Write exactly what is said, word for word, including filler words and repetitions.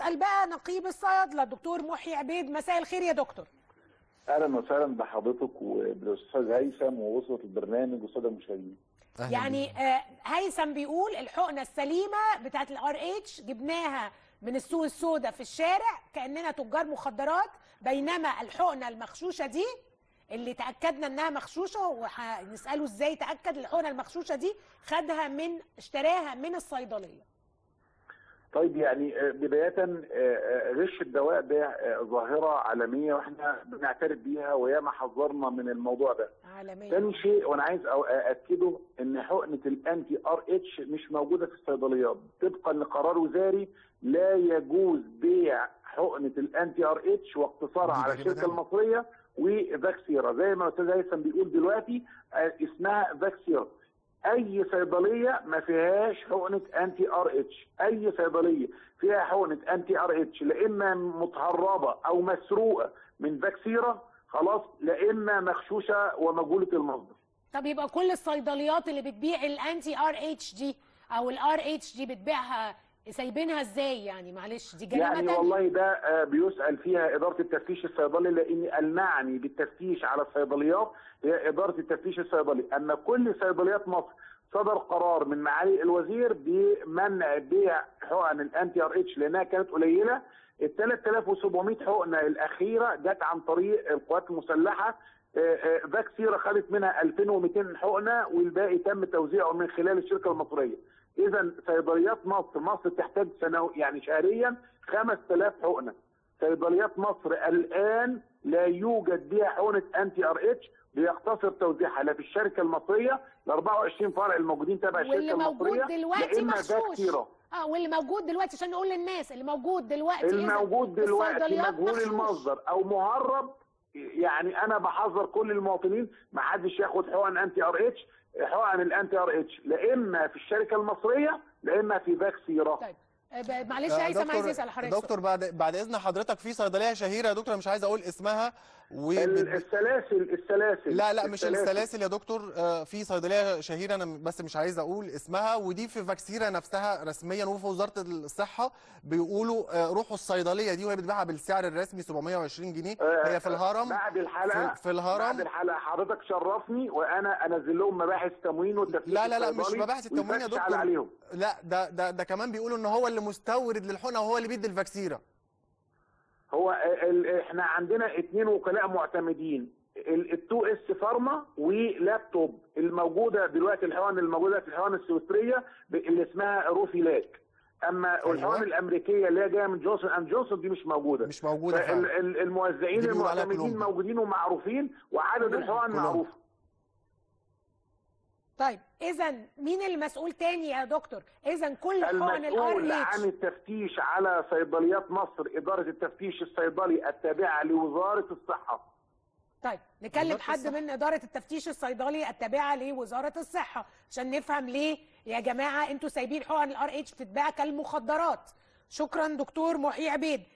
اسال بقى نقيب الصيادله الدكتور محي عبيد. مساء الخير يا دكتور. اهلا وسهلا بحضرتك وبالاستاذ هيثم ووصلة البرنامج والساده المشاهدين. يعني آه هيثم بيقول الحقنه السليمه بتاعت الار اتش جبناها من السوق السوداء في الشارع كاننا تجار مخدرات، بينما الحقنه المغشوشه دي اللي تاكدنا انها مغشوشه وهنساله ازاي تاكد الحقنه المغشوشه دي خدها من اشتراها من الصيدليه. طيب يعني بدايه غش الدواء ده ظاهره عالميه واحنا بنعترف بيها وياما حذرنا من الموضوع ده. عالميه. ثاني شيء وانا عايز ااكده ان حقنه الانتي ار اتش مش موجوده في الصيدليات، طبقا لقرار وزاري لا يجوز بيع حقنه الانتي ار اتش واقتصارها على الشركه المصريه وفاكسيرا زي ما الاستاذ هيثم بيقول دلوقتي اسمها فاكسيرا. اي صيدليه ما فيهاش حقنه انتي ار اتش، اي صيدليه فيها حقنه انتي ار اتش لا اما متهربه او مسروقه من فاكسيرا خلاص، لا اما مغشوشه ومجهوله المصدر. طب يبقى كل الصيدليات اللي بتبيع الانتي ار اتش دي او الار اتش دي بتبيعها سايبينها ازاي يعني؟ معلش دي جريمه يعني تانية. والله ده بيسأل فيها إدارة التفتيش الصيدلي، لأن المعني بالتفتيش على الصيدليات هي إدارة التفتيش الصيدلي. أما كل صيدليات مصر صدر قرار من معالي الوزير بمنع بيع حقن الانتي ار اتش لأنها كانت قليلة. ال ثلاثة آلاف وسبعمائة حقنة الأخيرة جت عن طريق القوات المسلحة، فاكسيرا خدت منها ألفين ومئتين حقنة والباقي تم توزيعه من خلال الشركة المصرية. إذا صيدليات مصر مصر تحتاج سنوي يعني شهريا خمسة آلاف حقنة. صيدليات مصر الآن لا يوجد بها حقنة انتي ار اتش، بيقتصر توزيعها لا في الشركة المصرية ال أربعة وعشرين فرع الموجودين تبع الشركة المصرية دلوقتي مغشوش. اه واللي موجود دلوقتي عشان نقول للناس اللي موجود دلوقتي الموجود دلوقتي مجهول المصدر او مهرب. يعني انا بحذر كل المواطنين ما حدش ياخد حقن انتي ار اتش، حقن الانتي ار اتش لا اما في الشركه المصريه لا اما في فاكسيرا. طيب معلش هيثم عايز يسال حضرتك دكتور بعد بعد اذن حضرتك في صيدليه شهيره يا دكتور مش عايز اقول اسمها و السلاسل السلاسل لا لا مش السلاسل يا دكتور، في صيدليه شهيره انا بس مش عايز اقول اسمها، ودي في فاكسيرا نفسها رسميا وفي وزاره الصحه بيقولوا روحوا الصيدليه دي وهي بتبيعها بالسعر الرسمي سبعمائة وعشرين جنيه. هي في الهرم. بعد الحلقه في, في الهرم بعد الحلقه حضرتك شرفني وانا انزل لهم مباحث تموين والتفتيش. لا لا لا مش مباحث التموين يا دكتور عليهم. لا ده ده ده كمان بيقولوا ان هو اللي مستورد للحقنه وهو اللي بيدي الفاكسيرا. هو احنا عندنا اثنين وكلاء معتمدين، التو اس فارما ولابتوب الموجوده دلوقتي. الحقن الموجوده في الحقن السويسريه اللي اسمها روفيلاك، اما أيوة. الحقن الامريكيه اللي هي جايه من جونسون اند جونسون دي مش موجوده. مش موجوده الموزعين المعتمدين موجودين ومعروفين وعدد الحقن معروف. طيب اذا مين المسؤول تاني يا دكتور؟ اذا كل حقن الار اتش المسؤول عن التفتيش على صيدليات مصر اداره التفتيش الصيدلي التابعه لوزاره الصحه. طيب نكلم حد من اداره التفتيش الصيدلي التابعه لوزاره الصحه عشان نفهم ليه يا جماعه انتوا سايبين حقن الار اتش بتتباع كالمخدرات. شكرا دكتور محي عبيد.